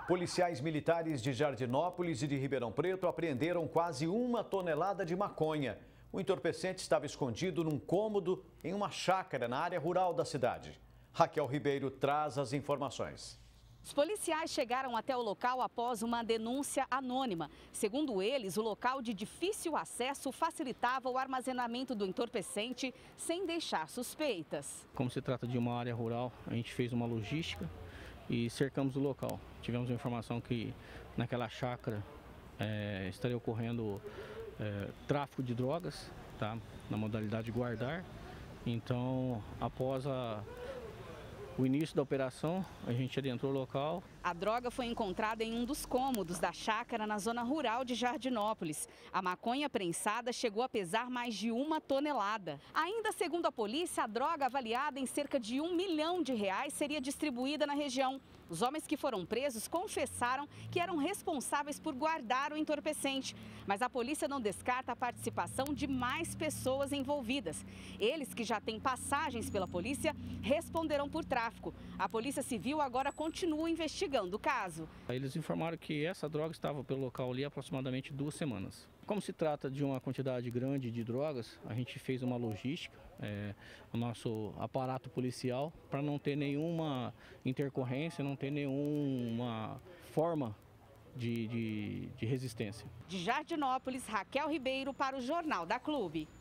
Policiais militares de Jardinópolis e de Ribeirão Preto apreenderam quase 1 tonelada de maconha. O entorpecente estava escondido num cômodo em uma chácara na área rural da cidade. Raquel Ribeiro traz as informações. Os policiais chegaram até o local após uma denúncia anônima. Segundo eles, o local de difícil acesso facilitava o armazenamento do entorpecente sem deixar suspeitas. Como se trata de uma área rural, a gente fez uma logística e cercamos o local. Tivemos a informação que naquela chácara estaria ocorrendo tráfico de drogas, tá? Na modalidade guardar. Então, após o início da operação, a gente adentrou o local. A droga foi encontrada em um dos cômodos da chácara na zona rural de Jardinópolis. A maconha prensada chegou a pesar mais de 1 tonelada. Ainda segundo a polícia, a droga avaliada em cerca de R$1 milhão seria distribuída na região. Os homens que foram presos confessaram que eram responsáveis por guardar o entorpecente. Mas a polícia não descarta a participação de mais pessoas envolvidas. Eles, que já têm passagens pela polícia, responderão por tráfico. A Polícia Civil agora continua investigando o caso. Eles informaram que essa droga estava pelo local ali há aproximadamente 2 semanas. Como se trata de uma quantidade grande de drogas, a gente fez uma logística, o nosso aparato policial, para não ter nenhuma intercorrência, não ter nenhuma forma de resistência. De Jardinópolis, Raquel Ribeiro para o Jornal da Clube.